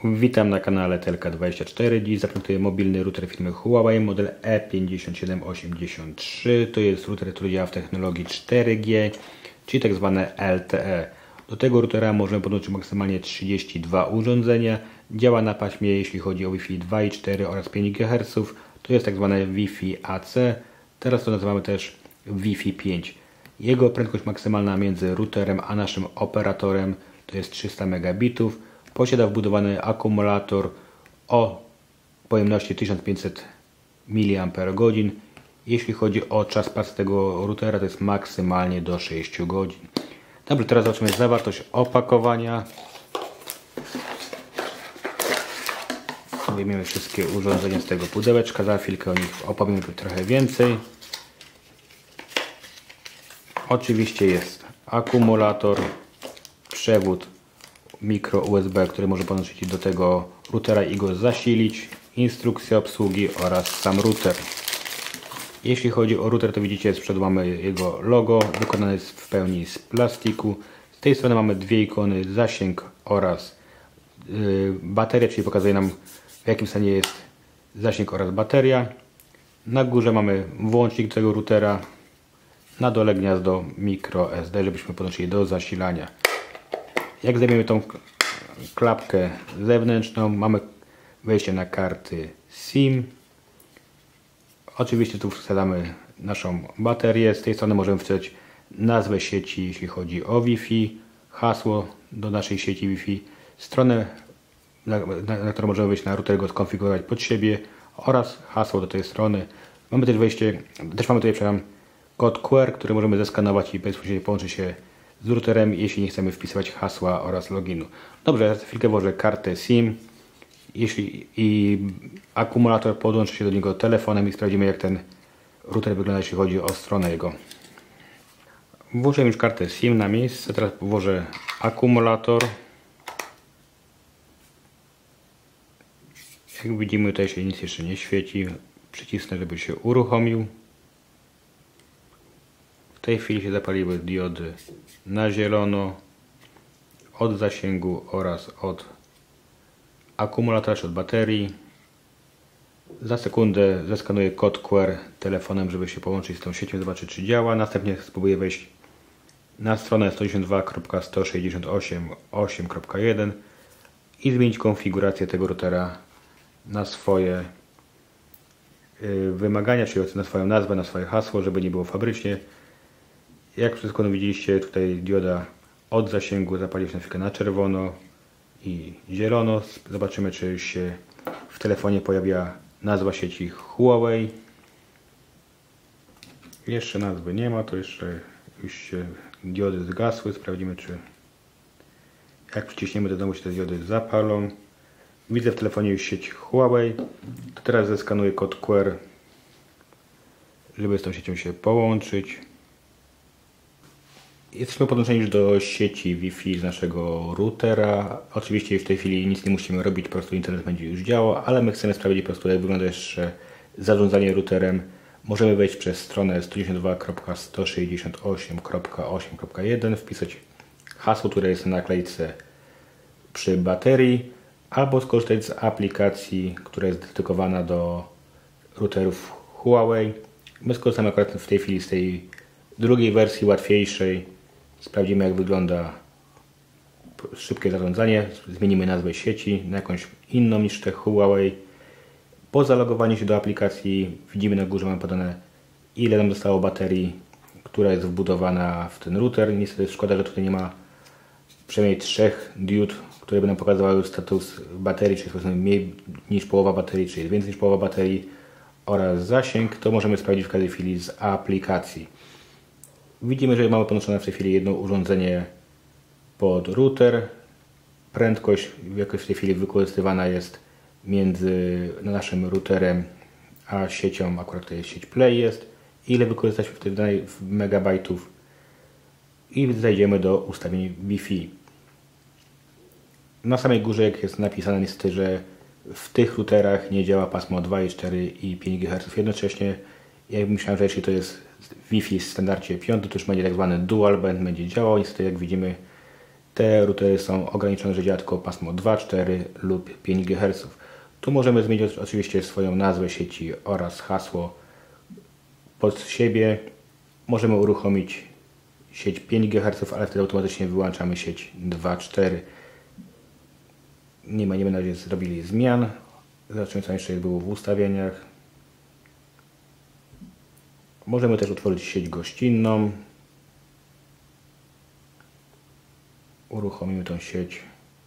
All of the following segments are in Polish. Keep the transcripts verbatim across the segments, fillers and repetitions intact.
Witam na kanale Telka dwadzieścia cztery. Dziś zaprezentuję mobilny router firmy Huawei model E pięćdziesiąt siedem osiemdziesiąt trzy. To jest router, który działa w technologii cztery G, czyli tak zwane L T E. Do tego routera możemy podłączyć maksymalnie trzydzieści dwa urządzenia. Działa na paśmie, jeśli chodzi o Wi-Fi dwa i cztery oraz pięć gigaherców. To jest tak zwane Wi-Fi A C. Teraz to nazywamy też Wi-Fi pięć. Jego prędkość maksymalna między routerem a naszym operatorem to jest trzysta megabitów. Posiada wbudowany akumulator o pojemności tysiąc pięćset miliamperów na godzinę. Jeśli chodzi o czas pracy tego routera, to jest maksymalnie do sześciu godzin. Dobrze, teraz zobaczymy zawartość opakowania. Wyjmiemy wszystkie urządzenia z tego pudełeczka. Za chwilkę o nich opowiem trochę więcej. Oczywiście jest akumulator, przewód mikro U S B, który może podłączyć do tego routera i go zasilić, instrukcja obsługi oraz sam router. Jeśli chodzi o router, to widzicie, z przodu mamy jego logo, wykonane jest w pełni z plastiku. Z tej strony mamy dwie ikony, zasięg oraz yy, bateria, czyli pokazuje nam, w jakim stanie jest zasięg oraz bateria. Na górze mamy włącznik tego routera, na dole gniazdo micro S D, żebyśmy podłączyli do zasilania. Jak zdejmiemy tą klapkę zewnętrzną, mamy wejście na karty SIM. Oczywiście tu wsadzamy naszą baterię. Z tej strony możemy wpisać nazwę sieci, jeśli chodzi o Wi-Fi, hasło do naszej sieci Wi-Fi, stronę, na, na, na którą możemy wejść na router, go skonfigurować pod siebie oraz hasło do tej strony. Mamy też wejście, też mamy tutaj, przepraszam, kod Q R, który możemy zeskanować i bezpośrednio połączyć się z routerem, jeśli nie chcemy wpisywać hasła oraz loginu. Dobrze, za chwilkę włożę kartę SIM jeśli, i akumulator, podłączę się do niego telefonem i sprawdzimy, jak ten router wygląda, jeśli chodzi o stronę jego. Włożyłem już kartę SIM na miejsce, teraz włożę akumulator. Jak widzimy, tutaj się nic jeszcze nie świeci. Przycisnę, żeby się uruchomił. W tej chwili się zapaliły diody na zielono od zasięgu oraz od akumulatora czy od baterii. Za sekundę zeskanuję kod Q R telefonem, żeby się połączyć z tą siecią, zobaczyć, czy działa. Następnie spróbuję wejść na stronę sto dziewięćdziesiąt dwa kropka sto sześćdziesiąt osiem kropka osiem kropka jeden i zmienić konfigurację tego routera na swoje wymagania, czyli na swoją nazwę, na swoje hasło, żeby nie było fabrycznie. Jak wszystko widzieliście, tutaj dioda od zasięgu zapali się na chwilkę na czerwono i zielono. Zobaczymy, czy się w telefonie pojawia nazwa sieci Huawei. Jeszcze nazwy nie ma, to jeszcze już się diody zgasły. Sprawdzimy, czy jak przyciśniemy, to znowu się te diody zapalą. Widzę w telefonie już sieć Huawei. To teraz zeskanuję kod Q R, żeby z tą siecią się połączyć. Jesteśmy podłączeni już do sieci Wi-Fi z naszego routera. Oczywiście już w tej chwili nic nie musimy robić, po prostu internet będzie już działał, ale my chcemy sprawdzić po prostu, jak wygląda jeszcze zarządzanie routerem. Możemy wejść przez stronę sto dziewięćdziesiąt dwa kropka sto sześćdziesiąt osiem kropka osiem kropka jeden, wpisać hasło, które jest na naklejce przy baterii, albo skorzystać z aplikacji, która jest dedykowana do routerów Huawei. My skorzystamy akurat w tej chwili z tej drugiej wersji, łatwiejszej. Sprawdzimy, jak wygląda szybkie zarządzanie. Zmienimy nazwę sieci na jakąś inną niż te Huawei. Po zalogowaniu się do aplikacji widzimy na górze, mamy podane, ile nam zostało baterii, która jest wbudowana w ten router. Niestety szkoda, że tutaj nie ma przynajmniej trzech diod, które by nam pokazywały status baterii, czyli jest mniej niż połowa baterii, czy jest więcej niż połowa baterii, oraz zasięg. To możemy sprawdzić w każdej chwili z aplikacji. Widzimy, że mamy podłączone w tej chwili jedno urządzenie pod router. Prędkość, jaka w tej chwili wykorzystywana jest między naszym routerem a siecią, akurat to jest sieć Play jest. Ile wykorzystać w tych megabajtów i zejdziemy do ustawień Wi-Fi. Na samej górze, jak jest napisane, niestety, że w tych routerach nie działa pasmo dwa i cztery i pięć gigaherców jednocześnie. Ja myślałem, że jeśli to jest Wi-Fi w standardzie piątym, to już będzie tak zwany dual band, będzie działał. Niestety, jak widzimy, Te routery są ograniczone, że działa tylko pasmo dwa, cztery lub pięć gigaherców. Tu możemy zmienić oczywiście swoją nazwę sieci oraz hasło pod siebie. Możemy uruchomić sieć pięć gigaherców, ale wtedy automatycznie wyłączamy sieć dwa, cztery. Nie ma, nie będę na razie zrobili zmian. Zobaczymy, co jeszcze było w ustawieniach. Możemy też utworzyć sieć gościnną. Uruchomimy tą sieć.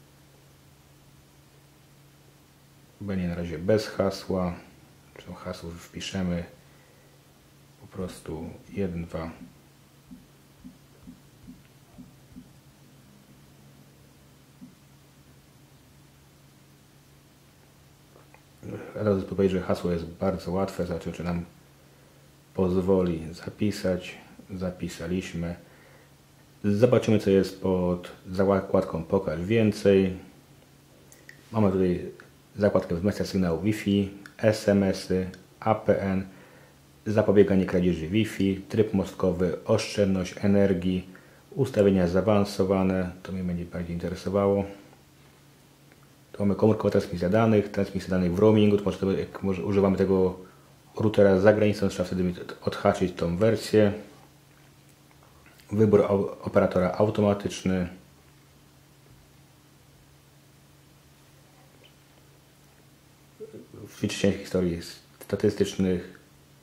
Będzie na razie bez hasła. Czy hasło wpiszemy po prostu jeden, dwa. Razu powiedzieć, że hasło jest bardzo łatwe. Zobaczymy, czy nam pozwoli zapisać. Zapisaliśmy. Zobaczymy, co jest pod zakładką Pokaż więcej. Mamy tutaj zakładkę wzmacnia sygnału Wi-Fi, S M S-y, A P N, zapobieganie kradzieży Wi-Fi, tryb mostkowy, oszczędność energii, ustawienia zaawansowane, to mnie będzie bardziej interesowało. Tu mamy komórkowa transmisja danych, transmisja danych w roamingu, to może, jak może używamy tego routera za granicą, trzeba wtedy odhaczyć tą wersję. Wybór operatora automatyczny. Wyczyszczenie historii statystycznych.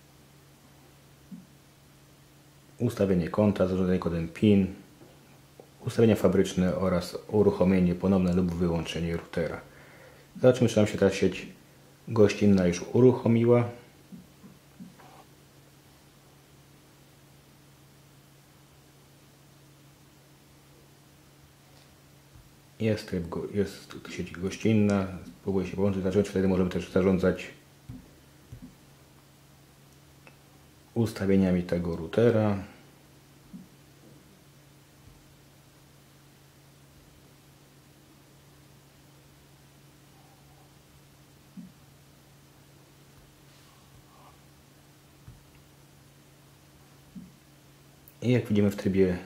Ustawienie konta, zarządzanie kodem PIN. Ustawienia fabryczne oraz uruchomienie ponowne lub wyłączenie routera. Zobaczymy, czy nam się ta sieć gościnna już uruchomiła. Jest, jest sieć gościnna, spróbuję się połączyć, zacząć, wtedy możemy też zarządzać ustawieniami tego routera. I jak widzimy, w trybie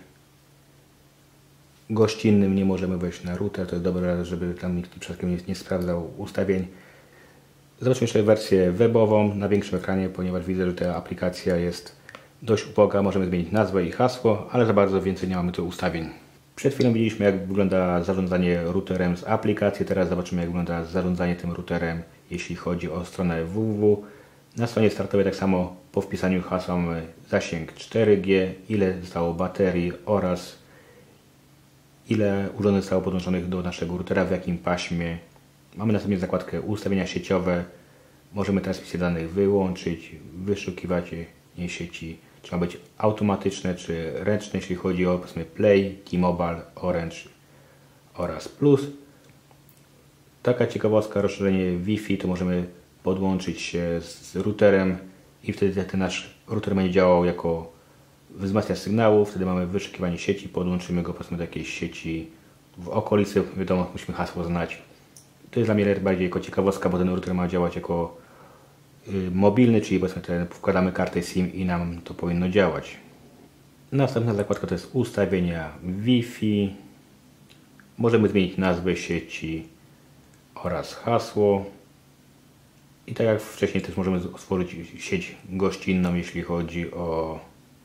gościnnym nie możemy wejść na router. To jest dobre, żeby tam nikt przypadkiem nie, nie sprawdzał ustawień. Zobaczmy jeszcze wersję webową na większym ekranie, ponieważ widzę, że ta aplikacja jest dość uboga. Możemy zmienić nazwę i hasło, ale za bardzo więcej nie mamy tu ustawień. Przed chwilą widzieliśmy, jak wygląda zarządzanie routerem z aplikacji. Teraz zobaczymy, jak wygląda zarządzanie tym routerem, jeśli chodzi o stronę www. Na stronie startowej tak samo po wpisaniu hasła mamy zasięg cztery G, ile zostało baterii oraz ile urządzeń zostało podłączonych do naszego routera, w jakim paśmie. Mamy następnie zakładkę ustawienia sieciowe. Możemy transmisję danych wyłączyć, wyszukiwanie sieci. Czy ma być automatyczne, czy ręczne, jeśli chodzi o powiedzmy Play, T-Mobile, Orange oraz Plus. Taka ciekawostka, rozszerzenie Wi-Fi, to możemy podłączyć się z routerem i wtedy ten nasz router będzie działał jako wzmacniacz sygnału. Wtedy mamy wyszukiwanie sieci, podłączymy go powiedzmy do jakiejś sieci w okolicy, wiadomo, musimy hasło znać. To jest dla mnie bardziej jako ciekawostka, bo ten router ma działać jako y, mobilny, czyli powiedzmy ten, wkładamy kartę SIM i nam to powinno działać. Następna zakładka to jest ustawienia Wi-Fi. Możemy zmienić nazwę sieci oraz hasło. I tak jak wcześniej też możemy stworzyć sieć gościnną, jeśli chodzi o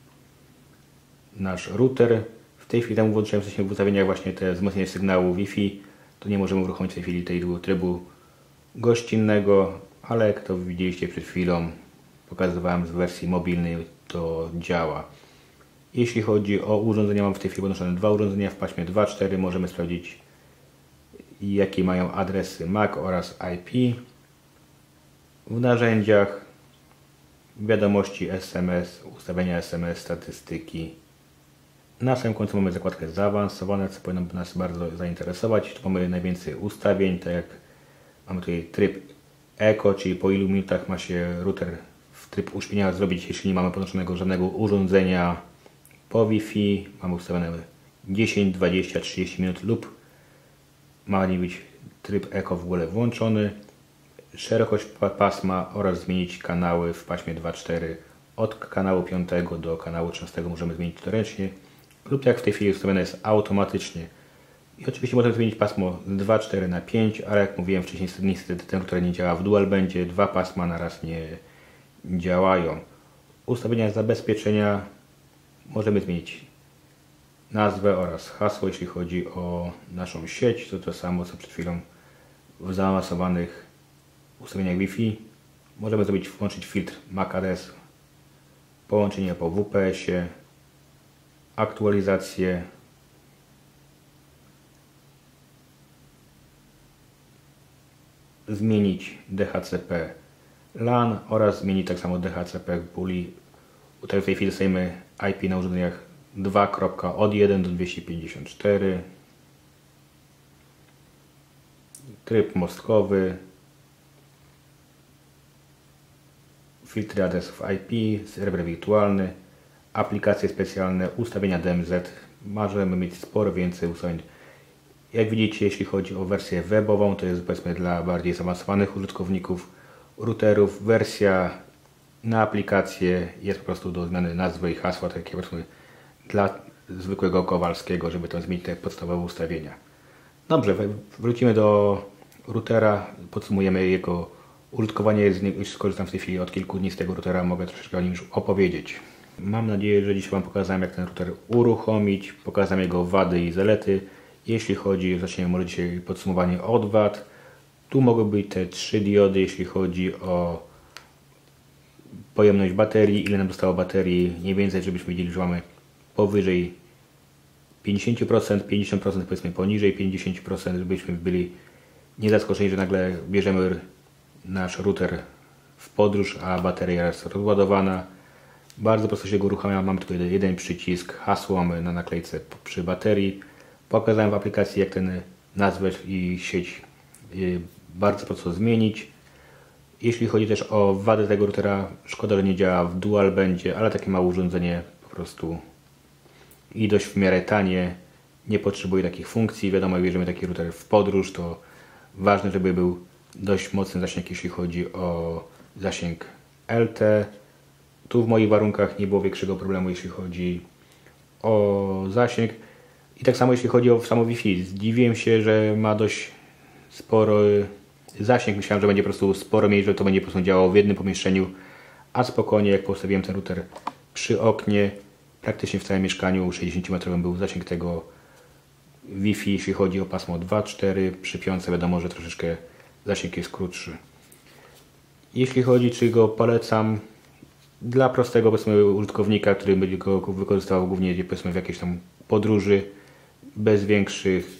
nasz router. W tej chwili tam włączyłem w ustawieniach właśnie te wzmocnienie sygnału Wi-Fi. To nie możemy uruchomić w tej chwili tego trybu gościnnego, ale jak to widzieliście przed chwilą, pokazywałem z wersji mobilnej, to działa. Jeśli chodzi o urządzenia, mam w tej chwili podłączone dwa urządzenia w paśmie dwa cztery. Możemy sprawdzić, jakie mają adresy M A C oraz I P. W narzędziach, wiadomości S M S, ustawienia S M S, statystyki. Na samym końcu mamy zakładkę zaawansowane, co powinno nas bardzo zainteresować. Tu mamy najwięcej ustawień, tak jak mamy tutaj tryb Eco, czyli po ilu minutach ma się router w tryb uśpienia zrobić, jeśli nie mamy podłączonego żadnego urządzenia po Wi-Fi. Mamy ustawione dziesięć, dwadzieścia, trzydzieści minut lub ma nie być tryb Eco w ogóle włączony. Szerokość pasma oraz zmienić kanały w paśmie dwa cztery. Od kanału piątego do kanału trzynastego możemy zmienić to ręcznie lub jak w tej chwili ustawione jest automatycznie. I oczywiście możemy zmienić pasmo z dwa przecinek cztery na pięć, ale jak mówiłem wcześniej, niestety ten router nie działa w dual bandzie, dwa pasma na raz nie działają. Ustawienia zabezpieczenia możemy zmienić nazwę oraz hasło, jeśli chodzi o naszą sieć. To to samo co przed chwilą w zaawansowanych ustawieniach Wi-Fi. Możemy zrobić, włączyć filtr M A C adres, połączenie po W P S-ie, aktualizację, zmienić D H C P LAN oraz zmienić tak samo D H C P puli. Tutaj w tej chwili dostajemy I P na urządzeniach dwa od jeden do dwieście pięćdziesiąt cztery, tryb mostkowy, filtry adresów I P, serwer wirtualny, aplikacje specjalne, ustawienia D M Z. Możemy mieć sporo więcej ustawień. Jak widzicie, jeśli chodzi o wersję webową, to jest powiedzmy dla bardziej zaawansowanych użytkowników routerów. Wersja na aplikację jest po prostu do zmiany nazwy i hasła, takie powiedzmy dla zwykłego Kowalskiego, żeby tam zmienić te podstawowe ustawienia. Dobrze, wrócimy do routera, podsumujemy jego użytkowanie. Już skorzystam w tej chwili od kilku dni z tego routera, mogę troszeczkę o nim już opowiedzieć. Mam nadzieję, że dzisiaj Wam pokazałem, jak ten router uruchomić, pokazałem jego wady i zalety. Jeśli chodzi, zaczniemy może dzisiaj podsumowanie od wad. Tu mogą być te trzy diody, jeśli chodzi o pojemność baterii, ile nam zostało baterii, mniej więcej, żebyśmy wiedzieli, że mamy powyżej pięćdziesiąt procent, pięćdziesiąt procent powiedzmy poniżej pięćdziesiąt procent, żebyśmy byli nie zaskoczeni, że nagle bierzemy nasz router w podróż, a bateria jest rozładowana. Bardzo prosto się go uruchamia, mamy tylko jeden, jeden przycisk, hasło mamy na naklejce przy baterii. Pokazałem w aplikacji, jak ten nazwę i sieć bardzo prosto zmienić. Jeśli chodzi też o wady tego routera, szkoda, że nie działa w dual bandzie, ale takie małe urządzenie po prostu i dość w miarę tanie, nie potrzebuje takich funkcji. Wiadomo, jak bierzemy taki router w podróż, to ważne, żeby był dość mocny zasięg, jeśli chodzi o zasięg L T. Tu w moich warunkach nie było większego problemu, jeśli chodzi o zasięg. I tak samo jeśli chodzi o samo Wi-Fi. Zdziwiłem się, że ma dość spory zasięg. Myślałem, że będzie po prostu sporo mniej, że to będzie po prostu działało w jednym pomieszczeniu. A spokojnie, jak postawiłem ten router przy oknie, praktycznie w całym mieszkaniu sześćdziesięciometrowym był zasięg tego Wi-Fi. Jeśli chodzi o pasmo dwa cztery, przy piątce wiadomo, że troszeczkę zasięg jest krótszy. Jeśli chodzi, czy go polecam dla prostego powiedzmy użytkownika, który będzie go wykorzystywał głównie powiedzmy w jakiejś tam podróży, bez większych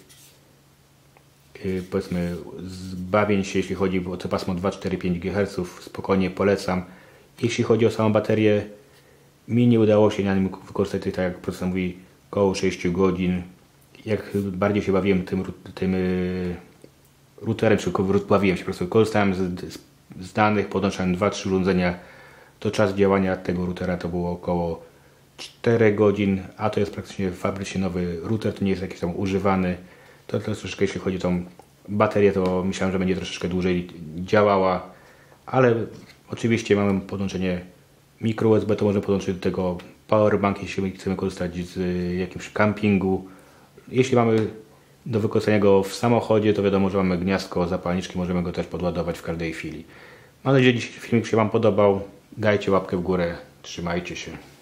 yy, powiedzmy zbawień się, jeśli chodzi o to pasmo dwa cztery pięć gigaherców, spokojnie polecam. Jeśli chodzi o samą baterię, mi nie udało się na nim wykorzystać, tak jak profesor mówi, około sześć godzin. Jak bardziej się bawiłem tym, tym yy, routerem, czy bawiłem się, po prostu korzystałem z, z, z danych, podłączałem dwa trzy urządzenia, to czas działania tego routera to było około cztery godzin, a to jest praktycznie fabrycznie nowy router, to nie jest jakiś tam używany. To, to troszeczkę, jeśli chodzi o tą baterię, to myślałem, że będzie troszeczkę dłużej działała, ale oczywiście mamy podłączenie mikro U S B, to możemy podłączyć do tego powerbank, jeśli chcemy korzystać z jakimś campingu. Jeśli mamy do wykorzystania go w samochodzie, to wiadomo, że mamy gniazdko zapalniczki, możemy go też podładować w każdej chwili. Mam nadzieję, że dzisiaj filmik się Wam podobał. Dajcie łapkę w górę, trzymajcie się.